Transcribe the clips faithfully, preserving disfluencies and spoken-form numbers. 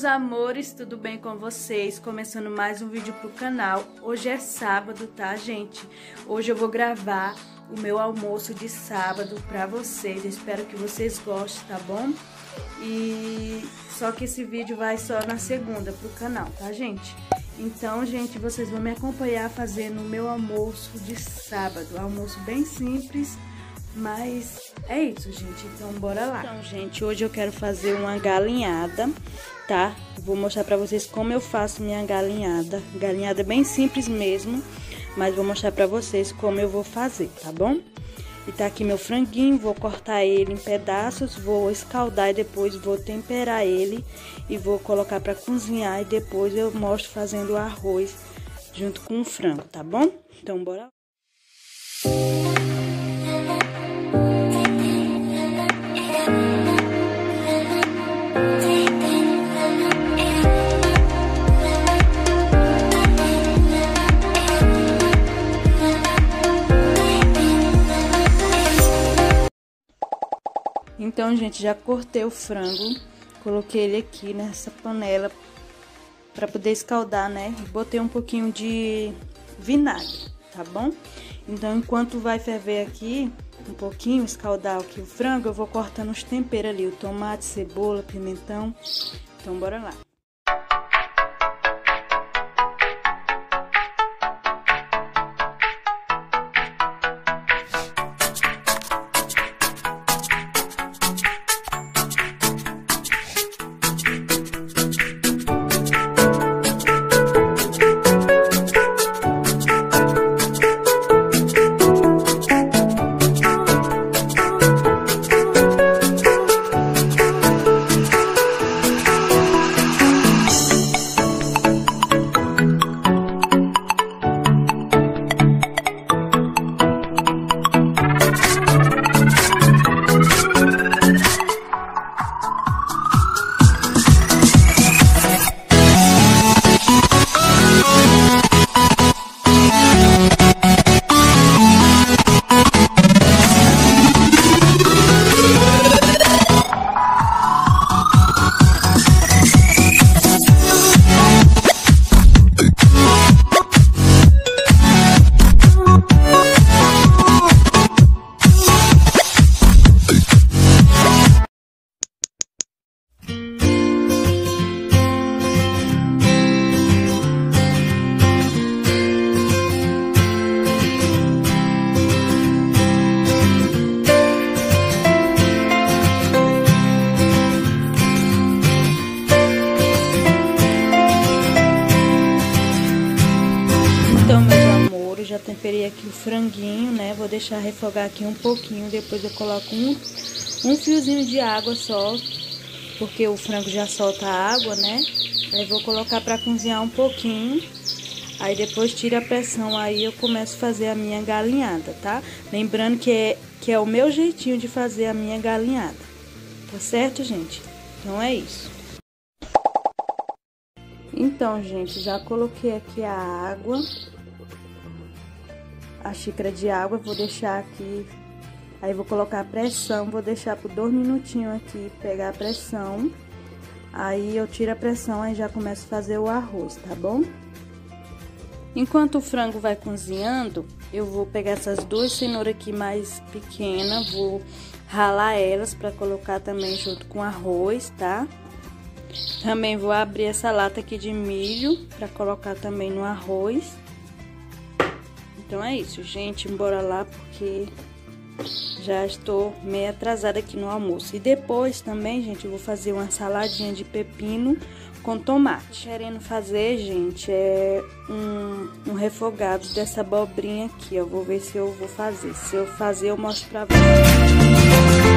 amores, tudo bem com vocês? Começando mais um vídeo pro canal. Hoje é sábado, tá, gente? Hoje eu vou gravar o meu almoço de sábado pra vocês. Eu espero que vocês gostem, tá bom? E só que esse vídeo vai só na segunda pro canal, tá, gente? Então, gente, vocês vão me acompanhar fazendo o meu almoço de sábado. Almoço bem simples, mas é isso, gente. Então, bora lá. Então, gente, hoje eu quero fazer uma galinhada, tá? Vou mostrar pra vocês como eu faço minha galinhada. Galinhada bem simples mesmo, mas vou mostrar pra vocês como eu vou fazer, tá bom? E tá aqui meu franguinho, vou cortar ele em pedaços, vou escaldar e depois vou temperar ele e vou colocar pra cozinhar e depois eu mostro fazendo o arroz junto com o frango, tá bom? Então, bora lá. Então, gente, já cortei o frango, coloquei ele aqui nessa panela para poder escaldar, né? Botei um pouquinho de vinagre, tá bom? Então, enquanto vai ferver aqui, um pouquinho, escaldar aqui o frango, eu vou cortando os temperos ali, o tomate, cebola, pimentão. Então, bora lá. Então, meus amores, já temperei aqui o franguinho, né? Vou deixar refogar aqui um pouquinho, depois eu coloco um, um fiozinho de água só, porque o frango já solta a água, né? Aí vou colocar pra cozinhar um pouquinho, aí depois tira a pressão, aí eu começo a fazer a minha galinhada, tá? Lembrando que é, que é o meu jeitinho de fazer a minha galinhada, tá certo, gente? Então é isso. Então, gente, já coloquei aqui a água, a xícara de água, vou deixar aqui, aí vou colocar a pressão, vou deixar por dois minutinhos aqui, pegar a pressão, aí eu tiro a pressão, aí já começo a fazer o arroz, tá bom? Enquanto o frango vai cozinhando, eu vou pegar essas duas cenouras aqui mais pequenas, vou ralar elas pra colocar também junto com o arroz, tá? Também vou abrir essa lata aqui de milho pra colocar também no arroz. Então é isso, gente, bora lá porque já estou meio atrasada aqui no almoço. E depois também, gente, eu vou fazer uma saladinha de pepino com tomate. Querendo fazer, gente, é um, um refogado dessa abobrinha aqui, ó. Vou ver se eu vou fazer. Se eu fazer, eu mostro pra vocês.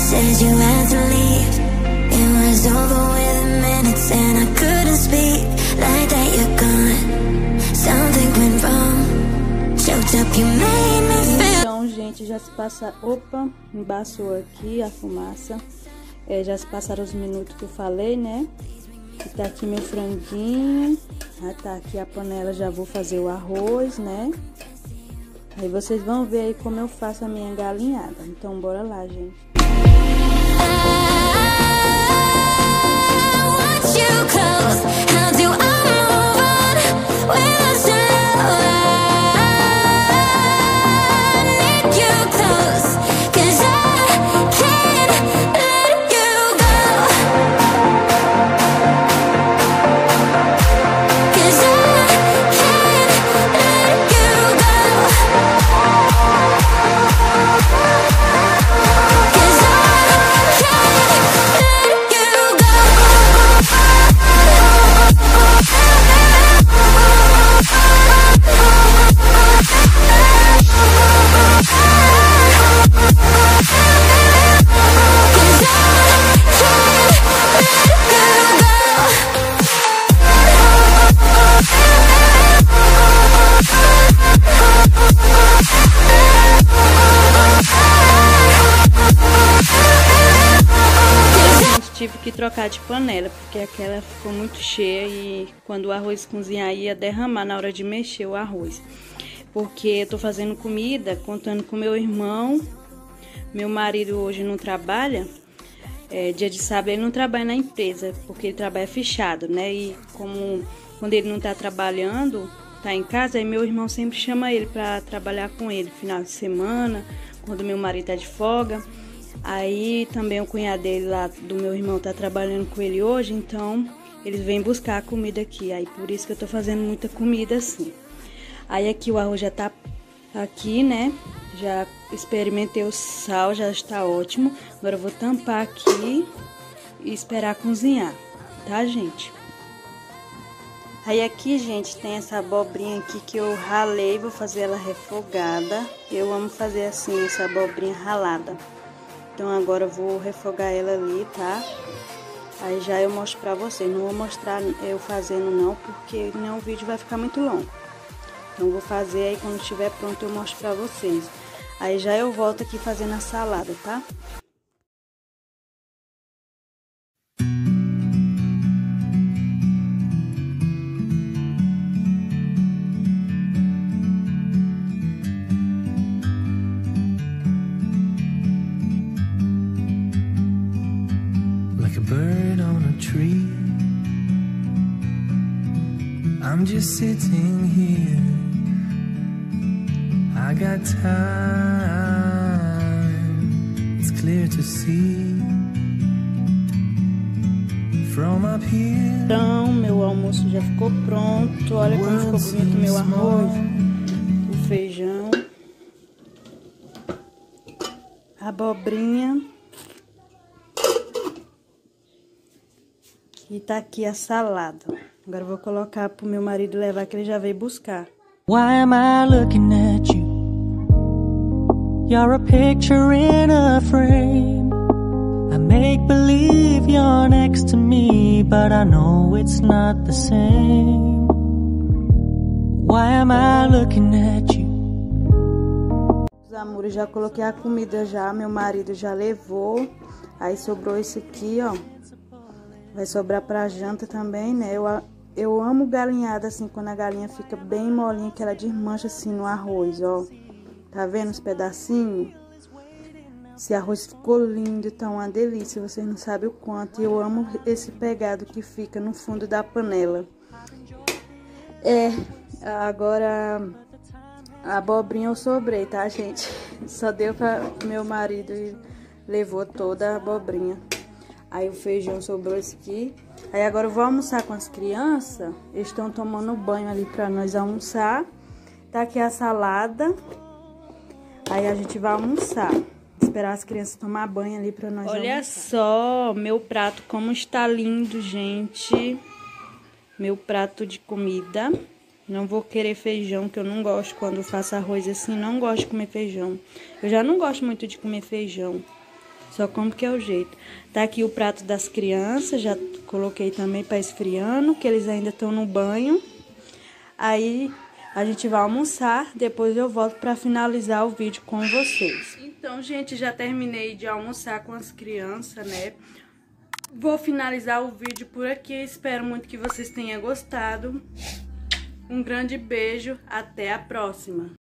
said you had to leave. It was over within minutes and I couldn't speak. Like that you're gone, something went wrong. Choked up, you made me feel. Então, gente, já se passa... Opa, embaçou aqui a fumaça. É, já se passaram os minutos que eu falei, né? E tá aqui meu franguinho. Já tá aqui a panela, já vou fazer o arroz, né? Aí vocês vão ver aí como eu faço a minha galinhada. Então, bora lá, gente. Tive que trocar de panela, porque aquela ficou muito cheia e quando o arroz cozinhar ia derramar na hora de mexer o arroz. Porque eu tô fazendo comida, contando com meu irmão. Meu marido hoje não trabalha, é, dia de sábado ele não trabalha na empresa, porque ele trabalha fechado, né? E como quando ele não tá trabalhando, tá em casa, aí meu irmão sempre chama ele pra trabalhar com ele, final de semana, quando meu marido tá de folga. Aí também o cunhado dele lá, do meu irmão, tá trabalhando com ele hoje, então eles vêm buscar a comida aqui. Aí por isso que eu tô fazendo muita comida assim. Aí aqui o arroz já tá aqui, né? Já experimentei o sal, já está ótimo. Agora eu vou tampar aqui e esperar cozinhar, tá, gente? Aí aqui, gente, tem essa abobrinha aqui que eu ralei, vou fazer ela refogada. Eu amo fazer assim, essa abobrinha ralada. Então agora eu vou refogar ela ali, tá? Aí já eu mostro pra vocês. Não vou mostrar eu fazendo não, porque senão o vídeo vai ficar muito longo. Então eu vou fazer aí, quando estiver pronto eu mostro pra vocês. Aí já eu volto aqui fazendo a salada, tá? Bird on a tree, I'm just sitting here. I got time, it's clear to see from up here. Então, meu almoço já ficou pronto. Olha como ficou bonito meu arroz, o feijão, a abobrinha. E tá aqui a salada. Agora eu vou colocar pro meu marido levar, que ele já veio buscar. Why am I looking at you? You're a picture in a frame. I make believe you're next to me, but I know it's not the same. Why am I looking at you? Os amores, já coloquei a comida já, meu marido já levou. Aí sobrou esse aqui, ó. Vai sobrar pra janta também, né? Eu, eu amo galinhada, assim, quando a galinha fica bem molinha, que ela desmancha, assim, no arroz, ó. Tá vendo os pedacinhos? Esse arroz ficou lindo, tá uma delícia, vocês não sabem o quanto. E eu amo esse pegado que fica no fundo da panela. É, agora a abobrinha eu sobrei, tá, gente? Só deu pra meu marido e levou toda a abobrinha. Aí o feijão sobrou esse aqui. Aí agora eu vou almoçar com as crianças. Eles estão tomando banho ali pra nós almoçar. Tá aqui a salada. Aí a gente vai almoçar. Esperar as crianças tomar banho ali pra nós Olha almoçar. só meu prato como está lindo, gente. Meu prato de comida. Não vou querer feijão, que eu não gosto quando eu faço arroz assim. Não gosto de comer feijão. Eu já não gosto muito de comer feijão. Só como que é o jeito. Tá aqui o prato das crianças, já coloquei também para esfriando, que eles ainda estão no banho. Aí a gente vai almoçar, depois eu volto para finalizar o vídeo com vocês. Então, gente, já terminei de almoçar com as crianças, né? Vou finalizar o vídeo por aqui, espero muito que vocês tenham gostado. Um grande beijo, até a próxima!